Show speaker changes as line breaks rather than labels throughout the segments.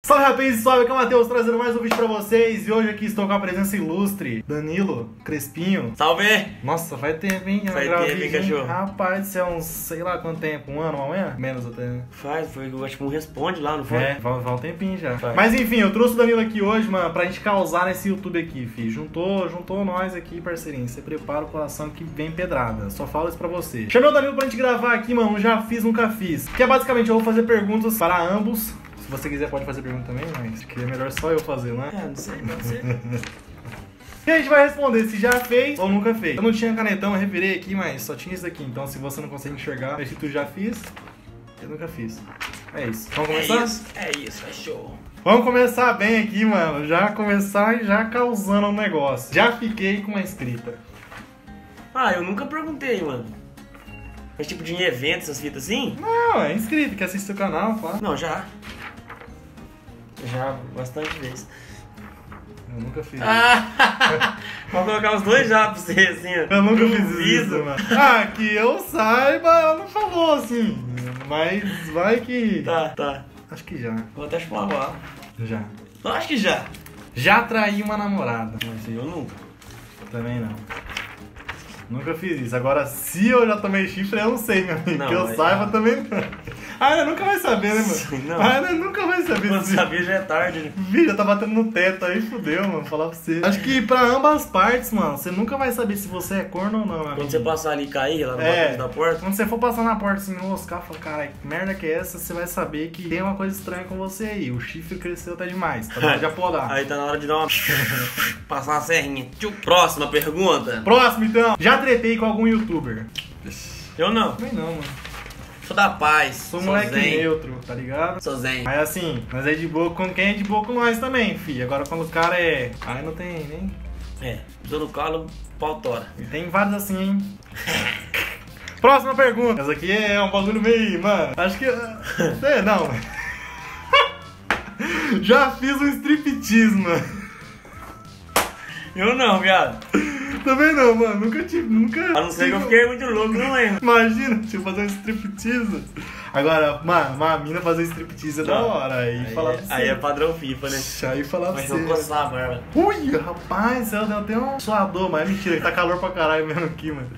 Salve rapaz, salve, aqui é o Matheus trazendo mais um vídeo pra vocês. E hoje aqui estou com a presença ilustre Danilo Crespinho.
Salve!
Nossa, faz tempo, hein?
Faz tempo, hein, cachorro?
Rapaz, isso é uns, sei lá quanto tempo, um ano, uma manhã? Menos até, né?
Foi, eu acho que um responde lá, não foi?
É, vai um tempinho já.
Faz.
Mas enfim, eu trouxe o Danilo aqui hoje, mano, pra gente causar nesse YouTube aqui, fi. Juntou nós aqui, parceirinho. Você prepara o coração que vem pedrada. Só falo isso pra você. Chamei o Danilo pra gente gravar aqui, mano, já fiz, nunca fiz. Que é basicamente, eu vou fazer perguntas para ambos. Se você quiser pode fazer pergunta também, mas acho que é melhor só eu fazer, né?
Não sei, pode ser.
E a gente vai responder se já fez ou nunca fez. Eu não tinha canetão, eu revirei aqui, mas só tinha isso aqui. Então se você não consegue enxergar, se tu já fiz, eu nunca fiz. É isso. Vamos começar?
É isso, é show.
Vamos começar bem aqui, mano. Já começar já causando um negócio. Já fiquei com uma inscrita.
Ah, eu nunca perguntei, mano. Mas tipo de evento, essas fitas assim?
Não, é inscrito, que assiste o canal, pá.
Não, já. Já, bastante vezes.
Eu nunca fiz
Vou colocar os dois já pra você, assim, ó.
Eu nunca fiz
Duvido.
isso, mano. Ah, que eu saiba, ela não falou assim. Mas vai que...
Tá.
Acho que já.
Vou até chupar uma bala.
Já.
Eu acho que já.
Já traí uma namorada.
Mas eu nunca.
Também não. Nunca fiz isso. Agora, se eu já tomei chifre, eu não sei, meu amigo.
Não,
que eu
mas-
saiba também não. Ah, ela nunca vai saber, né, mano?
Não.
Ah, ela nunca vai saber.
Quando sabia já é tarde, né?
Vídeo, tá batendo no teto aí, fudeu, mano. Falar pra você. Acho que pra ambas partes, mano, você nunca vai saber se você é corno ou não, meu
Quando
amigo.
você passar ali e cair lá no
É.
batente da porta.
Quando você for passar na porta assim, enroscar, falar, caralho, que merda que é essa? Você vai saber que tem uma coisa estranha com você aí. O chifre cresceu até demais. Tá na hora de apodar.
Aí tá na hora de dar uma... Passar uma serrinha. Próxima pergunta.
Próximo, então. Já tretei com algum youtuber?
Eu não.
Também não, mano.
Sou da paz.
Sou moleque
zen.
neutro, tá ligado?
Sou zen.
Mas assim, nós é de boa com quem é de boa com nós também, fi. Agora quando o cara é... Aí não tem nem...
É. Dou no colo, pau tora.
E tem vários assim, hein? Próxima pergunta. Essa aqui é um bagulho meio, mano. Acho que... É, não. Já fiz um striptease, mano.
Eu não, viado.
Também não, mano. Nunca tive... Nunca...
A não ser que eu fiquei muito louco, não lembro.
Imagina, tipo, fazer um striptease. Agora, mano, uma mina fazer striptease é da hora. Aí falar pra você.
Aí é padrão FIFA, né?
Aí falar pra
Mas
você.
não coçar a barba.
Ui, rapaz, ela deu até um suador, mas é mentira, que tá calor pra caralho mesmo aqui, mano.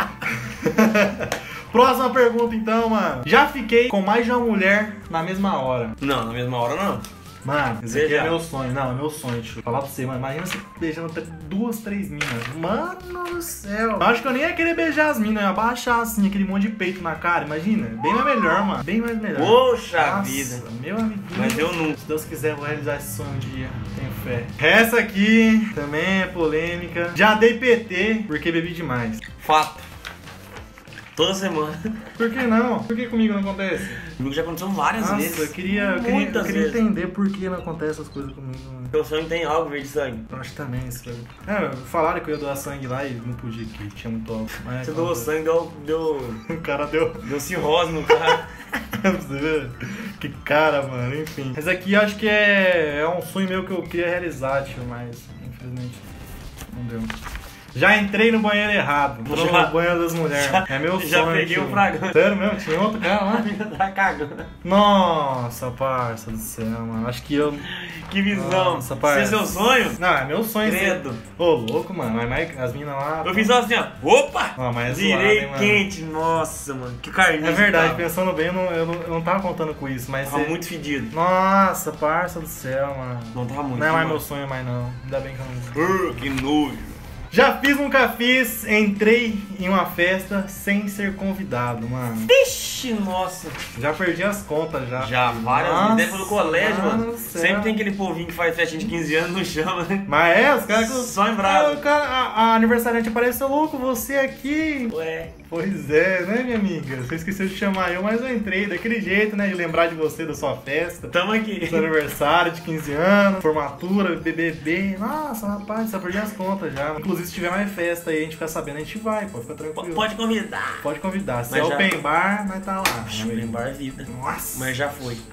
Próxima pergunta então, mano. Já fiquei com mais de uma mulher na mesma hora.
Não, na mesma hora não.
Mano, esse aqui é
Beijar.
meu sonho. Não, é meu sonho, deixa eu falar pra você, mano. Imagina você beijando até 2, 3 minas. Mano do céu. Eu acho que eu nem ia querer beijar as minas, eu ia abaixar assim, aquele monte de peito na cara, imagina. Bem mais melhor, mano. Bem mais melhor.
Poxa
Nossa,
vida.
meu amiguinho.
Mas eu nunca.
Se Deus quiser, eu vou realizar esse sonho um dia. Tenho fé. Essa aqui também é polêmica. Já dei PT porque bebi demais.
Fato. Toda semana.
Por que não? Por que comigo não acontece?
Comigo já aconteceu várias
Nossa,
vezes.
eu queria
Muitas vezes.
entender por que não acontece essas coisas comigo. Mano.
Teu sangue tem algo verde de sangue.
Eu acho também isso. É, falaram que eu ia doar sangue lá e não podia, que tinha muito álcool. Mas
Você doou sangue, deu
O cara deu.
cirrose no cara.
Pra você ver? Que cara, mano, enfim. Mas aqui acho que é um sonho meu que eu queria realizar, tio, mas infelizmente não deu. Já entrei no banheiro errado. No
Já-
banheiro das mulheres. É meu sonho.
já peguei
tio.
um fragante.
Sério mesmo? Tinha outro cara lá?
Tá cagando.
Nossa, parça do céu, mano. Acho que eu.
Que visão.
Nossa, parça.
Esse é seu sonho?
Não, é meu sonho.
Credo.
Ô, louco, mano. Mas as minas lá.
Eu fiz só assim, ó. Opa!
Não, mas é zoado,
Virei
hein, mano.
quente. Nossa, mano. Que carniça.
É verdade,
tava.
pensando bem, eu não tava contando com isso, mas.
Tava muito fedido.
Nossa, parça do céu, mano.
Não tava muito.
Não é mais
mano.
meu sonho mais não. Ainda bem que eu não.
Que nojo.
Já fiz, nunca fiz, entrei em uma festa sem ser convidado, mano.
Vixe, nossa.
Já perdi as contas já.
Já, várias
Nossa,
vezes. Até pelo colégio, mano.
do céu.
Sempre tem aquele povinho que faz festinha de 15 anos, não chama, né?
Mas é, os caras que.
Só em bravo.
O cara, a aniversariante apareceu louco, você aqui.
Ué.
Pois é, né, minha amiga? Você esqueceu de chamar eu, mas eu entrei daquele jeito, né? De lembrar de você, da sua festa.
Tamo aqui.
Seu aniversário de 15 anos, formatura, BBB. Nossa, rapaz, só perdi as contas já. Inclusive, se tiver mais festa aí, a gente ficar sabendo, a gente vai, pode ficar tranquilo.
Pode convidar.
Pode convidar. Se
Mas
é
já-
open bar, nós tá lá.
Open bar é vida.
Nossa.
Mas já foi.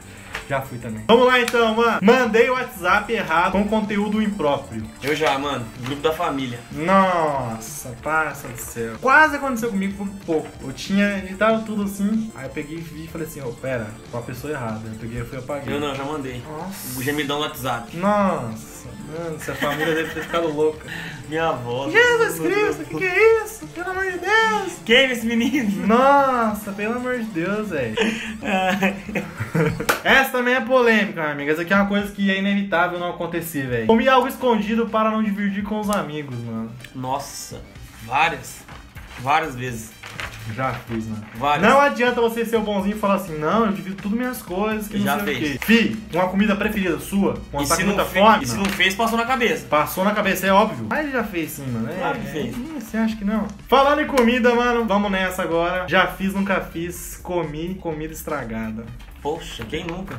Já fui também. Vamos lá então, mano. Mandei o WhatsApp errado com conteúdo impróprio.
Eu já, mano. Grupo da família.
Nossa, parça do céu. Quase aconteceu comigo por pouco. Eu tinha editado tudo assim. Aí eu peguei e vi e falei assim, pera, com a pessoa errada. Eu peguei e fui apaguei.
Eu não, já mandei.
Nossa.
O gemidão no WhatsApp.
Nossa, mano, essa família deve ter ficado louca.
Minha avó.
Jesus Cristo, que é isso? Pelo amor de Deus.
Quem é esse menino?
Nossa, pelo amor de Deus, velho. Essa também é polêmica, minha amiga. Essa aqui é uma coisa que é inevitável não acontecer, velho. Comi algo escondido para não dividir com os amigos, mano.
Nossa, várias vezes.
Já fiz, mano.
Várias.
Não adianta você ser o bonzinho e falar assim, não, eu divido tudo minhas coisas, que
Já
não sei
fez.
o quê. Fi, uma comida preferida sua, com
E
tá
se
com
não,
muita
fez,
fome,
e se
não.
não fez, passou na cabeça.
Passou na cabeça, é óbvio. Mas ele já fez sim, mano.
Claro que fez.
Você acha que não? Falando em comida, mano, vamos nessa agora. Já fiz, nunca fiz, comi comida estragada.
Poxa, quem nunca?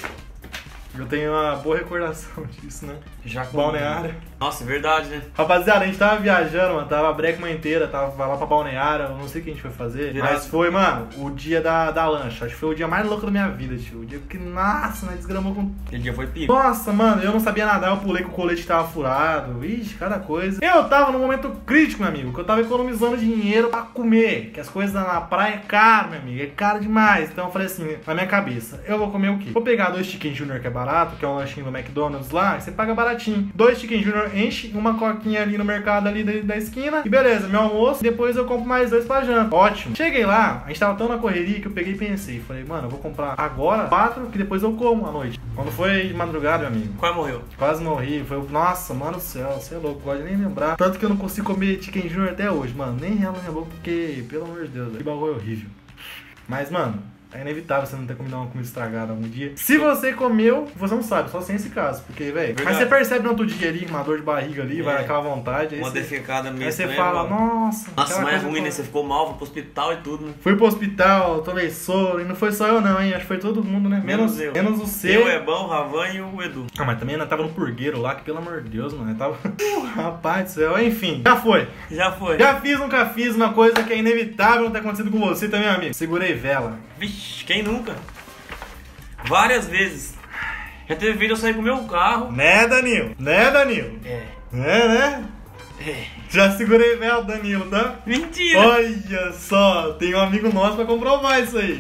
Eu tenho uma boa recordação disso, né?
Já comi.
Balneário.
Nossa, é verdade, né?
Rapaziada, a gente tava viajando, mano, tava a Brecma inteira, tava lá pra Balneário, eu não sei o que a gente foi fazer, mas foi, mano, o dia da lancha. Acho que foi o dia mais louco da minha vida, tio. O dia que, nossa, nós desgramou com...
Aquele dia foi pico.
Nossa, mano, eu não sabia nadar, eu pulei com o colete que tava furado. Ixi, cada coisa. Eu tava num momento crítico, meu amigo, que eu tava economizando dinheiro pra comer. Que as coisas na praia é caro, meu amigo, é caro demais. Então eu falei assim, na minha cabeça, eu vou comer o quê? Vou pegar 2 Chicken Junior, que é barato, que é um lanchinho do McDonald's lá, você paga baratinho. 2 Chicken Junior, enche uma coquinha ali no mercado ali da esquina. E beleza, meu almoço, depois eu compro mais 2 pra janta. Ótimo. Cheguei lá, a gente tava tão na correria que eu peguei e pensei. Falei, mano, eu vou comprar agora 4, que depois eu como à noite. Quando foi de madrugada, meu amigo,
Quase morreu.
quase morri. Foi, nossa, mano do céu, você é louco, pode nem lembrar. Tanto que eu não consigo comer Chicken Junior até hoje, mano. Nem rela na minha boca, porque, pelo amor de Deus, que bagulho horrível. Mas, mano, é inevitável você não ter comido uma comida estragada algum dia. Se você comeu, você não sabe, só sem esse caso. Porque, velho, mas você percebe no outro dia ali, uma dor de barriga ali, vai naquela vontade. Aí
Uma
você,
defecada mesmo.
aí você fala, nossa.
Nossa,
aquela
mas é
coisa
ruim, né?
que-
Você ficou mal, foi pro hospital e tudo, né?
Fui pro hospital, tomei soro, e não foi só eu não, hein? Acho que foi todo mundo, né?
Menos eu.
Menos o seu.
Eu, Ebão, o Ravan e o Edu.
Ah, mas também eu tava no purgueiro lá, que pelo amor de Deus, mano. Eu tava. Rapaz do céu, enfim. Já foi.
Já foi.
Já fiz, nunca fiz uma coisa que é inevitável não ter acontecido com você também, amigo. Segurei vela.
Vixe, quem nunca? Várias vezes. Já teve vídeo eu sair com o meu carro.
Né, Danilo? Né, Danilo?
É.
Né?
É.
Já segurei vela, Danilo, tá?
Mentira!
Olha só, tem um amigo nosso pra comprovar isso aí.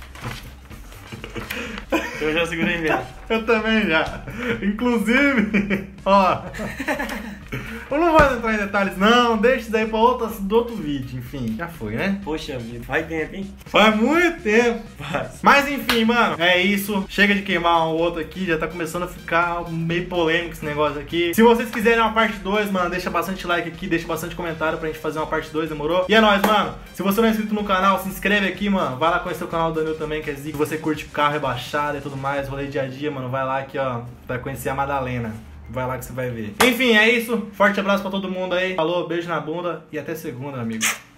Eu já segurei mesmo.
Eu também já. Inclusive, ó. Eu não vou entrar em detalhes, não. Deixa isso daí pra do outro vídeo. Enfim, já foi, né?
Poxa vida, faz tempo, hein?
Faz muito tempo.
Faz.
Mas enfim, mano, é isso. Chega de queimar o outro aqui. Já tá começando a ficar meio polêmico esse negócio aqui. Se vocês quiserem uma parte 2, mano, deixa bastante like aqui, deixa bastante comentário pra gente fazer uma parte 2, demorou? E é nóis, mano. Se você não é inscrito no canal, se inscreve aqui, mano. Vai lá conhecer o canal do Danilo também, que é zica. Se você curte carro rebaixado e tudo mais, rolê dia a dia, mano, vai lá aqui, ó, pra conhecer a Madalena. Vai lá que você vai ver. Enfim, é isso. Forte abraço pra todo mundo aí. Falou, beijo na bunda e até segunda, amigo.